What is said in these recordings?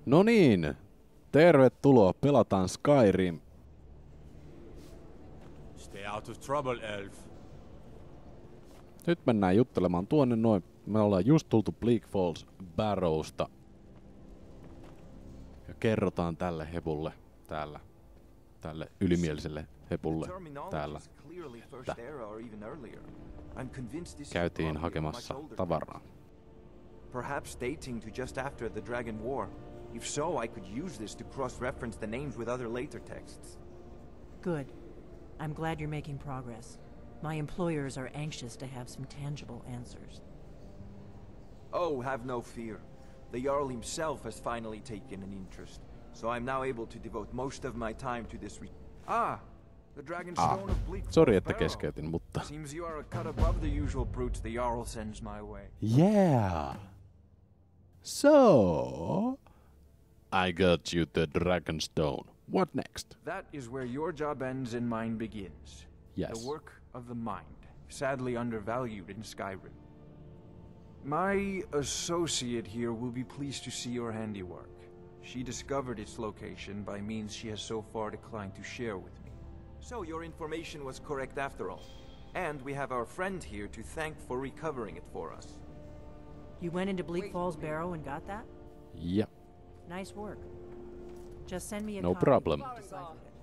No niin, tervetuloa, pelataan Skyrim. Stay out of trouble, elf. Nyt mennään juttelemaan tuonne noin. Me ollaan just tultu Bleak Falls Barrowsta. Ja kerrotaan tälle hepulle täällä. Tälle ylimieliselle hepulle täällä. Käytiin hakemassa tavaraa. Perhaps dating to just after the Dragon War. If so, I could use this to cross-reference the names with other later texts. Good. I'm glad you're making progress. My employers are anxious to have some tangible answers. Oh, have no fear. The Jarl himself has finally taken an interest, so I'm now able to devote most of my time to this the Dragonstone of Bleak Sori, Falls että Barrow. keskeytin, mutta... Seems you are a cut above the usual brutes the Jarl sends my way. Yeah! So... I got you the Dragonstone. What next? That is where your job ends and mine begins. Yes. The work of the mind, sadly undervalued in Skyrim. My associate here will be pleased to see your handiwork. She discovered its location by means she has so far declined to share with me. So your information was correct after all. And we have our friend here to thank for recovering it for us. You went into Bleak Falls Barrow and got that? Yep. Nice work. Just send me a No copy. problem. Decipher it.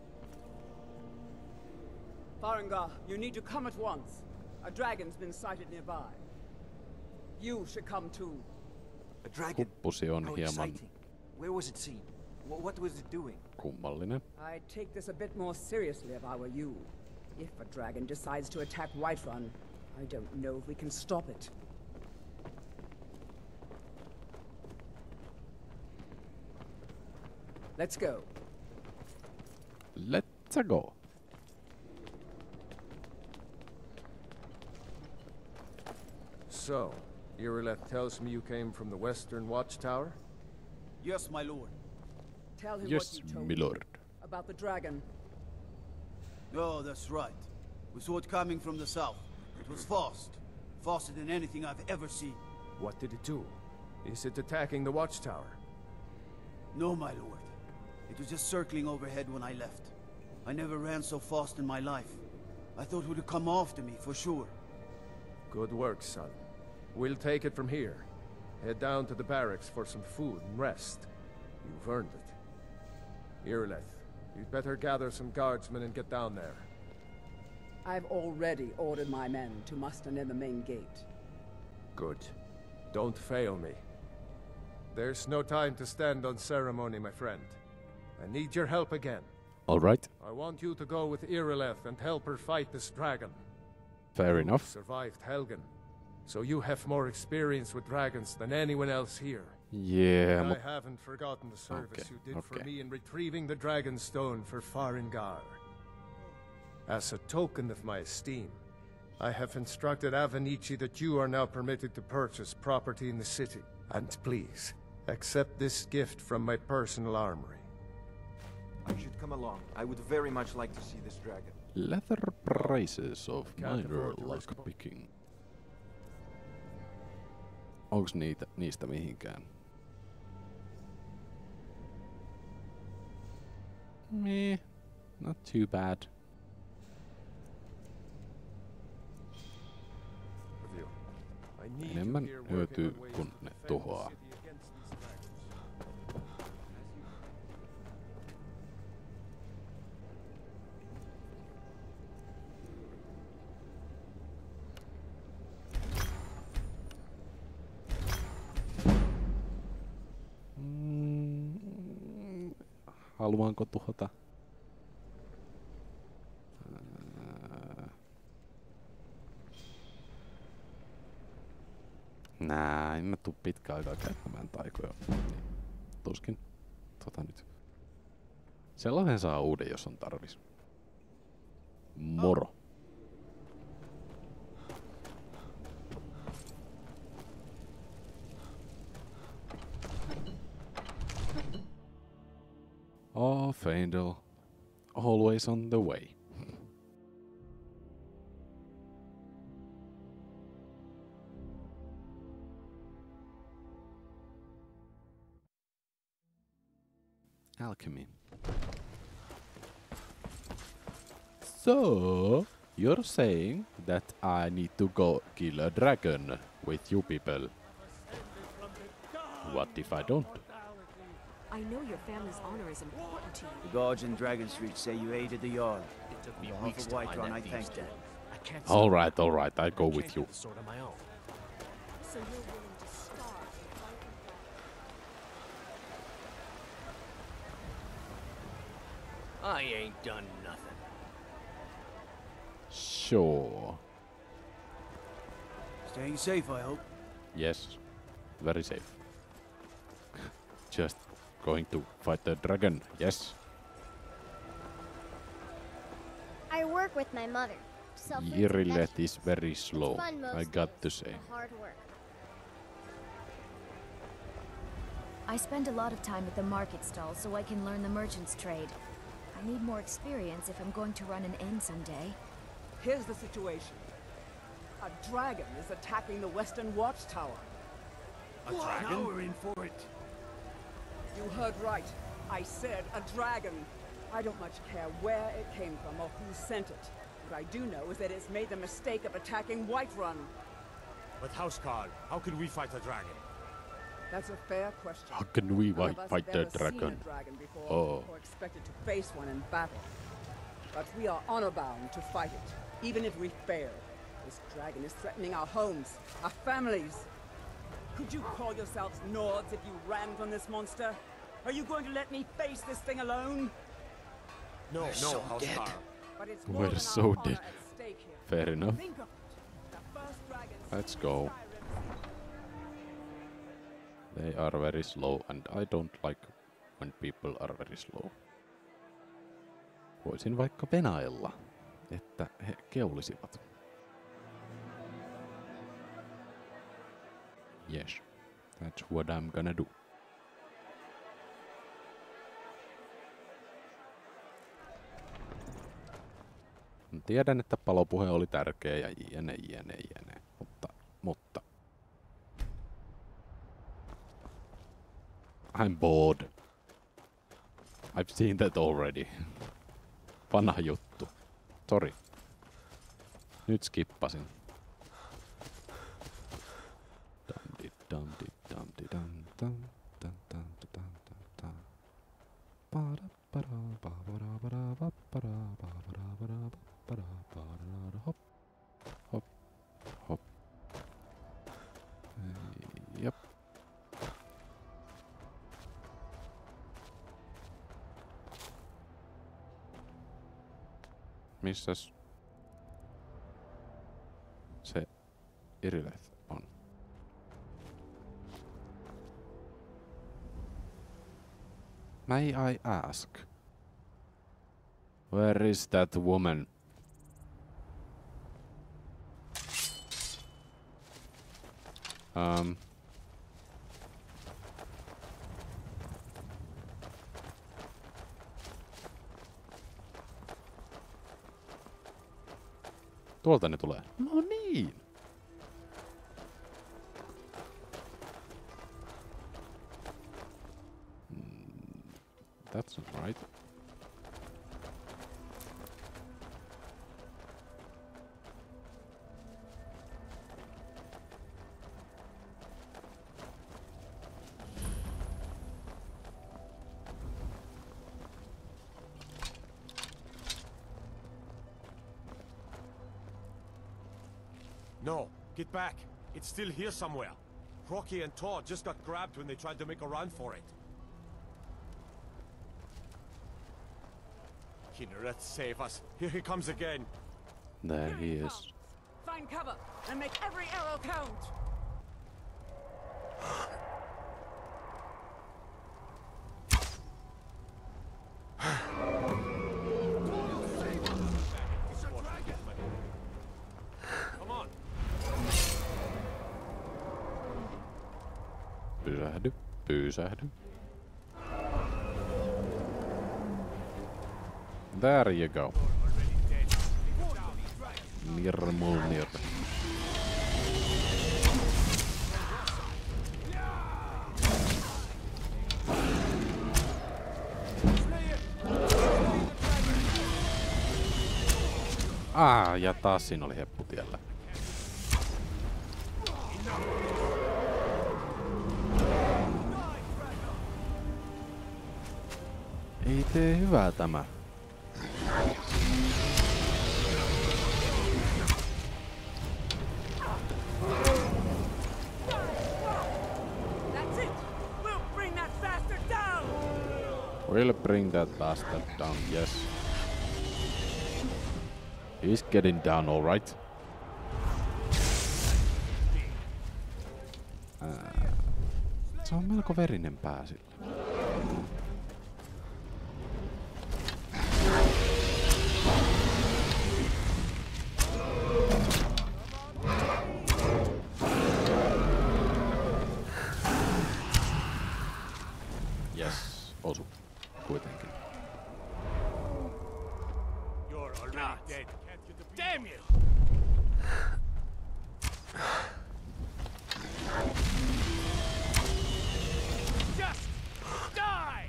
Farengar, you need to come at once. A dragon's been sighted nearby. You should come too. A dragon? Kuppusi on How hieman exciting. Where was it seen? What was it doing? kummallinen. I'd take this a bit more seriously if I were you. If a dragon decides to attack Whiterun, I don't know if we can stop it. Let's go. Let's go. So, Irileth tells me you came from the Western Watchtower? Yes, my lord. Tell him Yes, what you told my me lord. about the dragon. Oh, that's right. We saw it coming from the south. It was fast. Faster than anything I've ever seen. What did it do? Is it attacking the Watchtower? No, my lord. It was just circling overhead when I left. I never ran so fast in my life. I thought it would come after me, for sure. Good work, son. We'll take it from here. Head down to the barracks for some food and rest. You've earned it. Irileth, you'd better gather some guardsmen and get down there. I've already ordered my men to muster near the main gate. Good. Don't fail me. There's no time to stand on ceremony, my friend. I need your help again. Alright, I want you to go with Irileth and help her fight this dragon. fair You enough. survived Helgen, so you have more experience with dragons than anyone else here. Yeah, And I mut haven't forgotten the service Okay, you did for okay. me in retrieving the Dragonstone for Farengar. As a token of my esteem, I have instructed Avenici that you are now permitted to purchase property in the city. And please, accept this gift from my personal armory. I should come along. I would very much like to see this dragon. leather prices of Can't minor afford to risk more. lockpicking. Onks niistä mihinkään? Meh, not too bad. I need you Enemmän here working hyötyy, on ways kun to ne defend the tuhoaa. city against these dragons. Haluanko tuhota? Nää, en mä tuu pitkään aikaa käyttämään taikoja. Tuskin. Nyt. Sellaisen saa uuden, jos on tarvis. Moro. Oh, Faendal. Always on the way. Alchemy. So, you're saying that I need to go kill a dragon with you people. What if I don't? I know your family's honor is important to you. The guards in Dragon Street say you aided the Jarl. It took me On behalf weeks of to find Whiterun, that I thieves' thank you. den. I can't Alright, I go with change you. the sword on my own. So you're willing to starve I ain't done nothing. Sure. Staying safe, I hope. Yes. Very safe. Just going to fight the dragon. Yes. I work with my mother. Sell fruits and Irilet vegetables. is very It's slow. fun most I got to days, say. but hard work. I spend a lot of time at the market stall so I can learn the merchant's trade. I need more experience if I'm going to run an inn someday. Here's the situation. A dragon is attacking the Western Watchtower. A dragon? Now we're in for it. You heard right. I said a dragon. I don't much care where it came from or who sent it. What I do know is that it's made the mistake of attacking Whiterun. But Housecarl, how can we fight a dragon? That's a fair question. How can we None of us fight have the ever seen dragon? a dragon before, Oh. or expected to face one in battle. But we are honor-bound to fight it, even if we fail. This dragon is threatening our homes, our families. Could you call yourselves Nords if you ran from this monster? Are you going to let me face this thing alone? No, so Housecarl. But it's We're more than so our honor dead. at stake here. Fair enough. Think of it. The first dragon Let's seen go. in Skyrim. They are very slow and I don't like when people are very slow. Voisin vaikka venailla, että he keulisivat. Yes, that's what I'm gonna do. Tiedän, että palopuhe oli tärkeä ja jne. Mutta. I'm bored. I've seen that already. Vanha juttu. Sorry. Nyt skippasin. Hop. Hop. Hop. Jep. Missäs se Irileth on? May I ask? Where is that woman? Tuolta ne tulee. No niin. That's not right. No, get back. It's still here somewhere. Rocky and Tor just got grabbed when they tried to make a run for it. Kinneret, save us. Here he comes again. There he is. Comes. Find cover and make every arrow count. Come on. Pysähdy. Pysähdy. There you go. Mirmulnir. Ja taas siinä oli heppu tiellä. Ei tee hyvää tämä. We'll bring that bastard down, yes. He's getting down all right. Se on melko verinen pää sillä. Yes, osu. Kuitenkin. You're already dead. Damn you! Just die!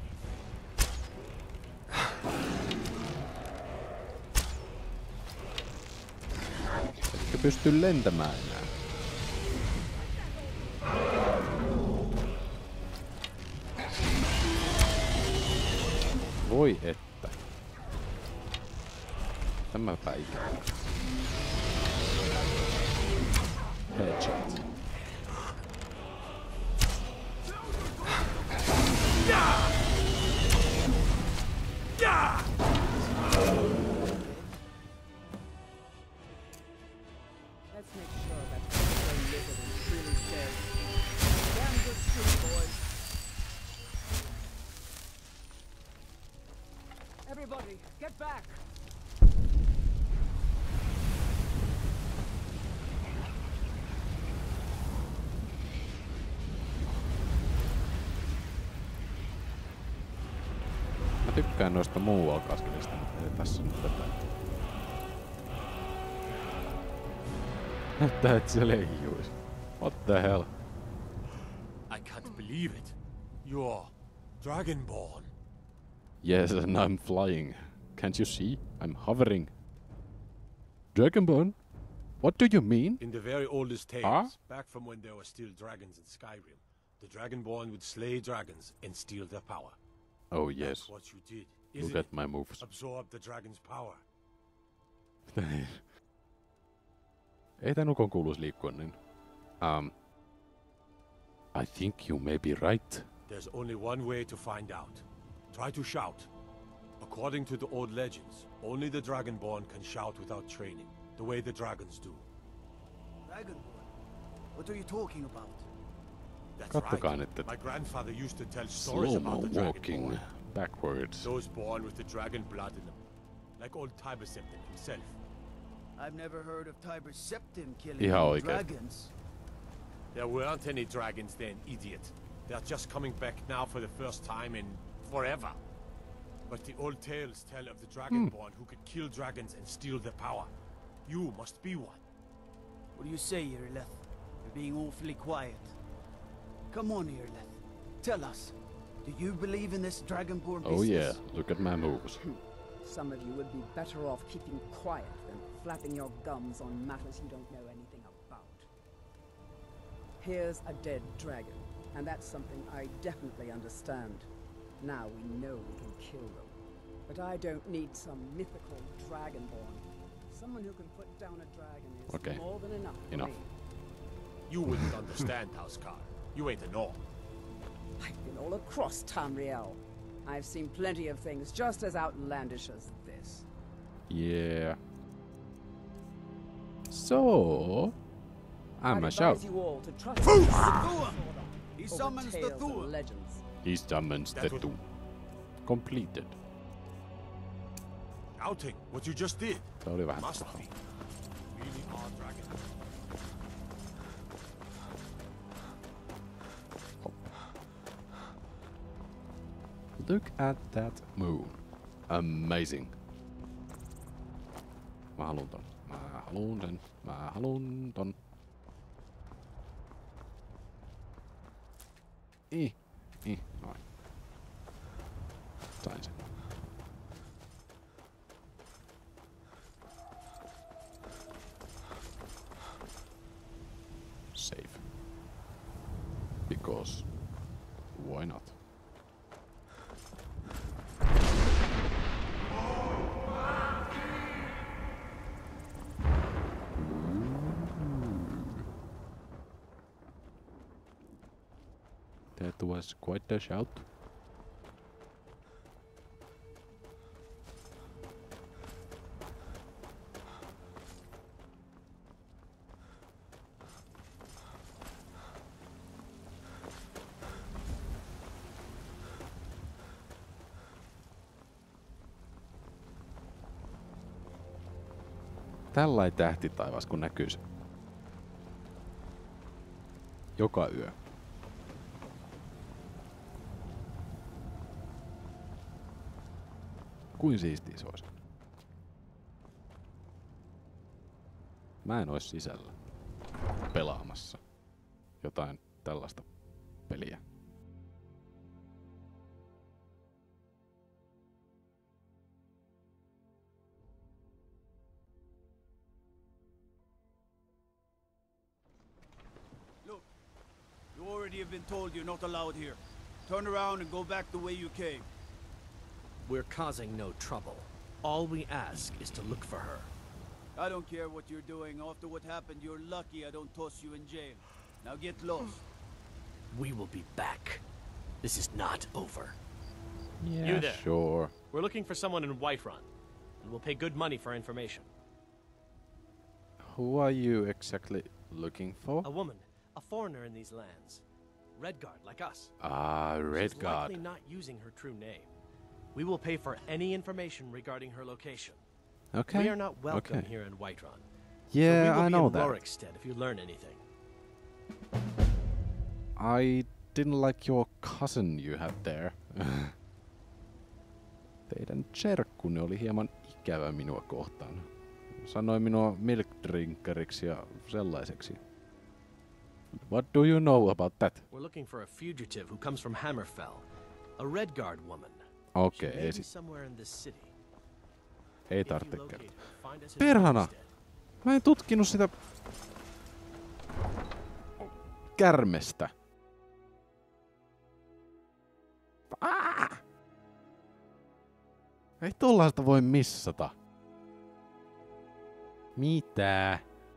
Etkö pysty lentämään enää? Voi että. Tämäpä ikävä. Headshot. Let's make sure that the lizard is truly dead. Damn good shoot, boys. Everybody, get back! Mä tykkään noista moonwalk-askelista, mutta ei tässä nyt tätä. Näyttää, et se leijuis. What the hell? I can't believe it. You're Dragonborn. Yes, and I'm flying. Can't you see? I'm hovering. Dragonborn? What do you mean? In the very oldest tales, back from when there were still dragons in Skyrim, the Dragonborn would slay dragons and steal their power. Oh yes. That's what you did, Look isn't at it? my moves. Absorb the dragon's power. Ei tän ukon kuuluis liikkua niin. I think you may be right. There's only one way to find out. Try to shout. According to the old legends, only the Dragonborn can shout without training, the way the dragons do. Dragonborn? What are you talking about? That's Kattokaa right. nyt, My grandfather used to tell stories about slow-mo the walking Dragonborn. backwards. Those born with the dragon blood in them. Like old Tiber Septim himself. I've never heard of Tiber Septim killing Ihan any oikein. dragons. There weren't any dragons then, idiot. They're just coming back now for the first time in forever. But the old tales tell of the Dragonborn who could kill dragons and steal their power. You must be one. What do you say, Irileth? You're being awfully quiet. Come on, Irileth. Tell us. Do you believe in this Dragonborn business? Oh yeah, look at my moves. Some of you would be better off keeping quiet than flapping your gums on matters you don't know anything about. Here's a dead dragon, and that's something I definitely understand. Now we know we can kill them. But I don't need some mythical dragonborn. Someone who can put down a dragon is Okay. more than enough for Enough. me. You wouldn't understand, Housecar. You ain't a Norn. I've been all across Tamriel. I've seen plenty of things just as outlandish as this. Yeah. So, I'm a I'd shout. advise you all to trust He over summons the tales and Thor. legends. He summons the two. Completed. Outing, what you just did. Se oli vähän Must paha. be. Really are dragons. Look at that moon. Amazing. Mä haluun ton. Mä haluun sen. Mä haluun ton. Noin. Sain sen. Because why not? That was quite a shout. Tällainen tähtitaivas kun näkyy se. Joka yö. Kuin siistiä se olisi. Mä en ois sisällä pelaamassa jotain tällaista peliä. Look, you already have been told you're not allowed here. Turn around and go back the way you came. We're causing no trouble. All we ask is to look for her. I don't care what you're doing. After what happened, you're lucky I don't toss you in jail. Now get lost. We will be back. This is not over. Yeah, You there. sure. We're looking for someone in Whiterun, and we'll pay good money for information. Who are you exactly looking for? A woman, a foreigner in these lands. Redguard, like us. Ah, She's Redguard. likely not using her true name. We will pay for any information regarding her location. Okay. We are not welcome okay. here in Whiterun. Yeah, so we will I be know in that. Lorikstead if you learn anything. I didn't like your cousin you had there. Teidän serkkunne oli hieman ikävä minua kohtaan. Sanoi minua milk drinkeriksi ja sellaiseksi. What do you know about that? We're looking for a fugitive who comes from Hammerfell. A Redguard woman. Okei, She may esi. be somewhere in this city. Ei If you tarvitse locate kertoa. her, find us in Perhana! Lorikstead. Mä en tutkinut sitä kärmestä. Ei tollaista voi missata. Mitä?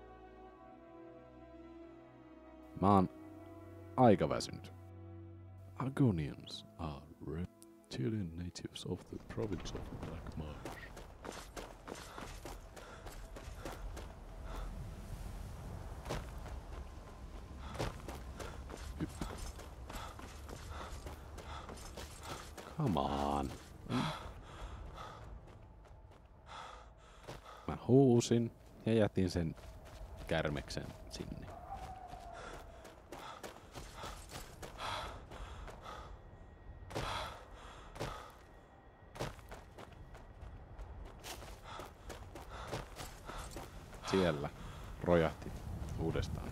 Mä oon aika väsynyt. Argonians are reptilian natives of the province of Black Marsh. Come on. Mä huusin ja jätin sen kärmeksen sinne. Siellä rojahti uudestaan.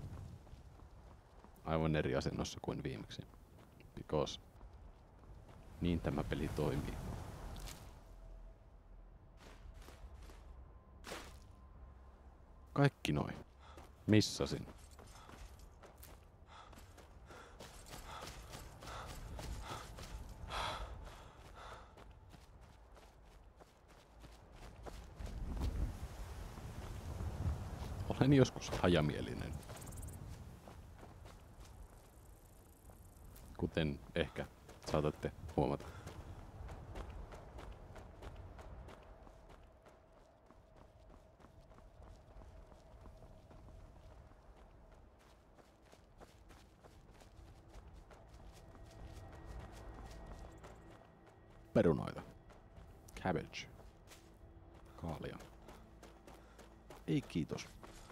Aivan eri asennossa kuin viimeksi. Because niin tämä peli toimii. Kaikki noin. Missasin. Olen joskus hajamielinen. Kuten ehkä saatatte huomata. Perunoita. Cabbage. Kaalia. Ei kiitos.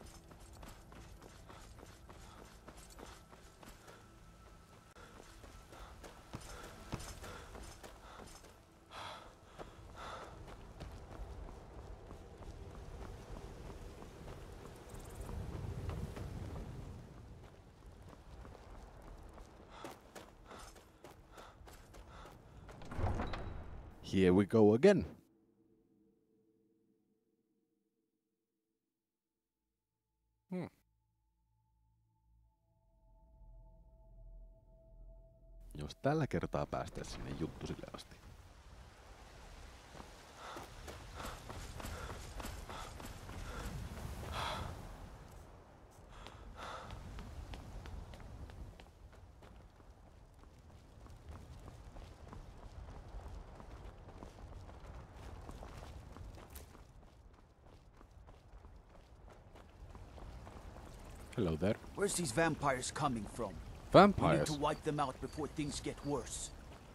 Here we go again. Jos tällä kertaa päästään sinne juttusille asti. Hello there. Where's these vampires coming from? Vampires? We need to wipe them out before things get worse.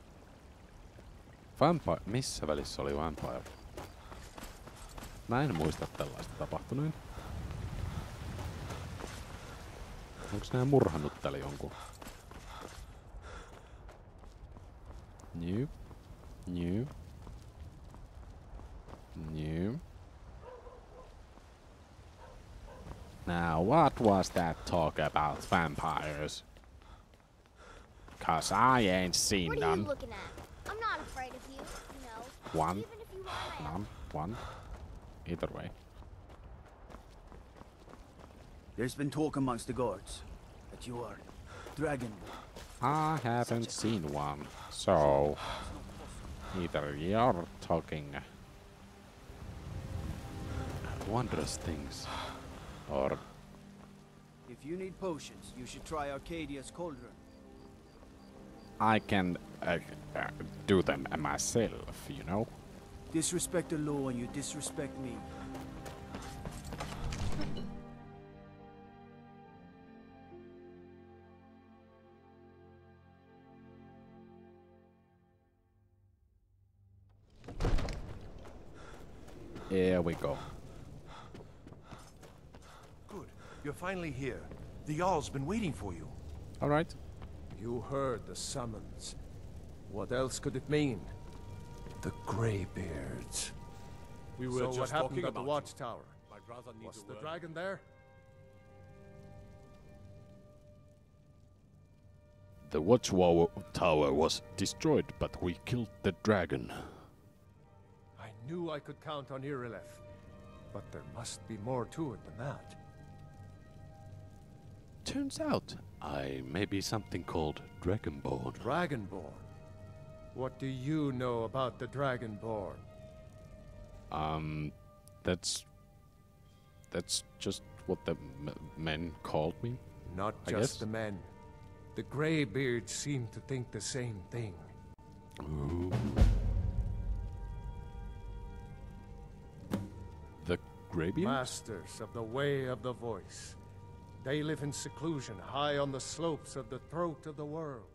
Missä välissä oli vampire? Mä en muista tällaista tapahtuneen. Onks nää murhannut täällä jonkun? New. Now, what was that talk about vampires? 'Cause I ain't seen What are none. you looking at? I'm not afraid of you, you know. One. Even if you are, I am. One. Either way. There's been talk amongst the guards that you are Dragonborn. I haven't seen one, so either you're talking wondrous things, or If you need potions, you should try Arcadia's cauldron. I can do them myself, you know? Disrespect the law and you disrespect me. Here we go. Good. You're finally here. The Jarl's been waiting for you. All right. You heard the summons. What else could it mean? The Greybeards. We were So just what happened talking at the about watchtower? My brother needs Was a the word. dragon there? The watchtower was destroyed, but we killed the dragon. I knew I could count on Irileth, but there must be more to it than that. Turns out I may be something called Dragonborn. Dragonborn? What do you know about the Dragonborn? That's just what the men called me. Not I just guess. the men. The Greybeards seem to think the same thing. Ooh. The Greybeards? Masters of the Way of the Voice. They live in seclusion high on the slopes of the throat of the world.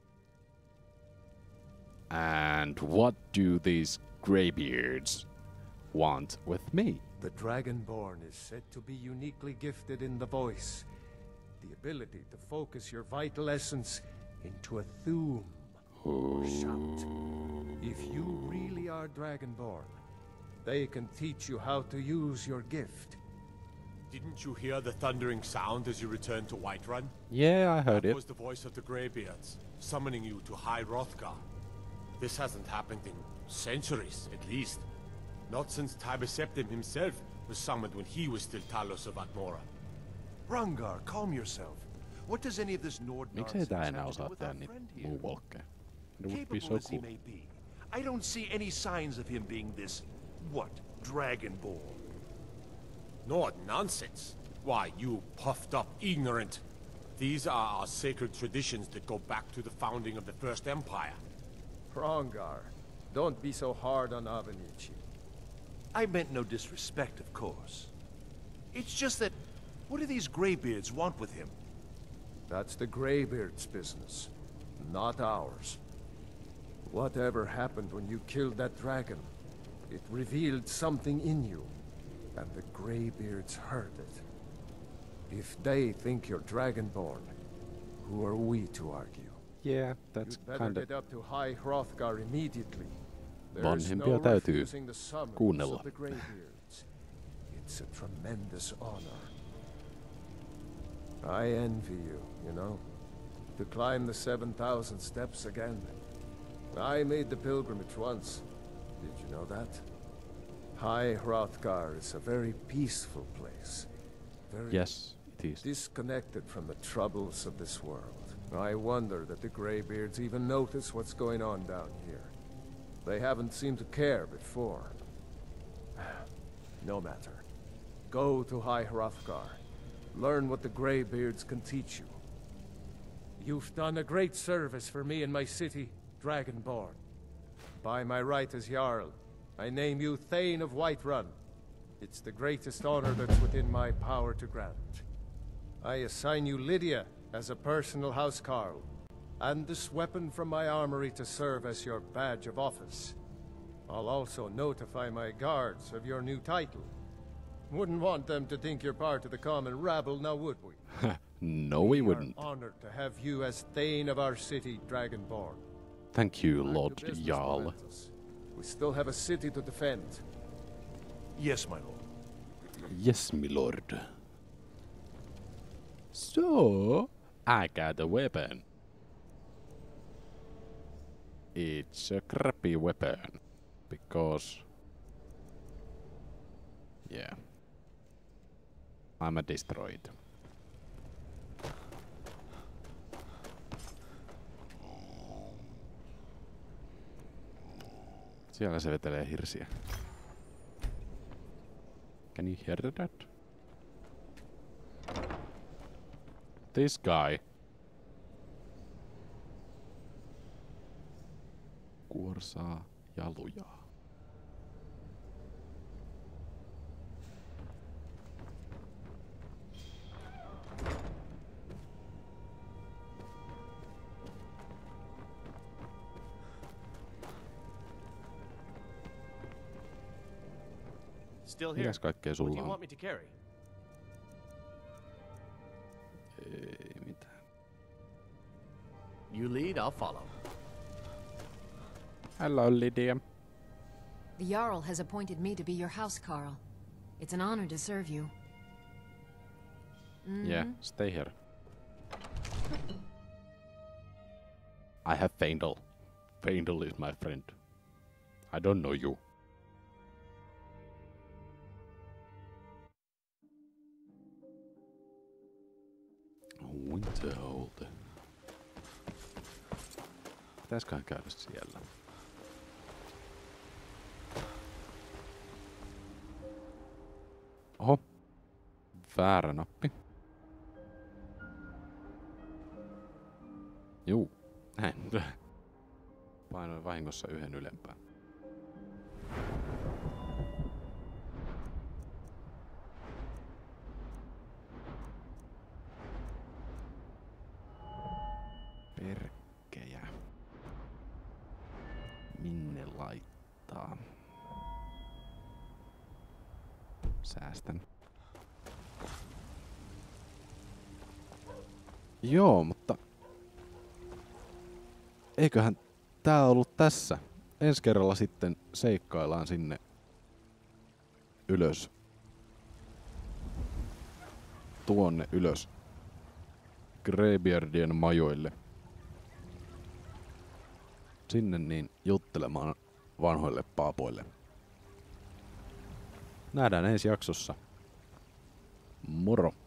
And what do these Greybeards want with me? The Dragonborn is said to be uniquely gifted in the voice. The ability to focus your vital essence into a thume or shout. If you really are Dragonborn, they can teach you how to use your gift. Didn't you hear the thundering sound as you returned to Whiterun? Yeah, I heard That it. was the voice of the Greybeards, summoning you to High Hrothgar. This hasn't happened in centuries, at least. Not since Tiber Septim himself was summoned when he was still Talos of Atmora. Rangar, calm yourself. What does any of this Nord Miksei nonsense tää enää have to do osaa with tehdä our niitä friend here? moonwalkkeja? It would be Capable so as he cool. may be, I don't see any signs of him being this, what, Dragonborn. Nord nonsense. Why, you puffed up ignorant. These are our sacred traditions that go back to the founding of the First Empire. Hrongar, don't be so hard on Avenici. I meant no disrespect, of course. It's just that, what do these Greybeards want with him? That's the Greybeards' business, not ours. Whatever happened when you killed that dragon, it revealed something in you, and the Greybeards heard it. If they think you're Dragonborn, who are we to argue? Yeah, that's You'd better kind of... get up to High Hrothgar immediately. There's Vanhempia no täytyy refusing the summons kuunnella. of the Greybeards. It's a tremendous honor. I envy you, you know. To climb the 7,000 steps again. I made the pilgrimage once. Did you know that? High Hrothgar is a very peaceful place. Very Yes, it is. disconnected from the troubles of this world. I wonder that the Greybeards even notice what's going on down here. They haven't seemed to care before. No matter. Go to High Hrothgar. Learn what the Greybeards can teach you. You've done a great service for me and my city, Dragonborn. By my right as Jarl, I name you Thane of Whiterun. It's the greatest honor that's within my power to grant. I assign you Lydia as a personal housecarl, and this weapon from my armory to serve as your badge of office. I'll also notify my guards of your new title. Wouldn't want them to think you're part of the common rabble, now would we? No, we wouldn't. We are honored to have you as Thane of our city, Dragonborn. Thank you, Lord Jarl. We still have a city to defend. Yes, my lord. Yes, my lord. So, I got a weapon. It's a crappy weapon. Because... yeah. I'm a destroyed. Siellä se vetelee hirsiä. Can you hear that? This guy. Kuorsaa ja lujaa. Still here. Mitäs kaikkea What do sulla you on? want me to carry? Ei mitään. You lead, I'll follow. Hello, Lydia. The Jarl has appointed me to be your housecarl. It's an honor to serve you. Yeah, stay here. I have Faendal. Faendal is my friend. I don't know you. Winterhold. Pitäisköhän käydä siellä? Oho. Väärä nappi. Juu. Näin. Painoin vahingossa yhden ylempään. Perkkejä. Minne laittaa? Säästän. Joo, mutta... eiköhän tää ollut tässä. Ensi kerralla sitten seikkaillaan sinne ylös. Tuonne ylös. Greybeardien majoille. Sinne niin juttelemaan vanhoille paapoille. Nähdään ensi jaksossa. Moro!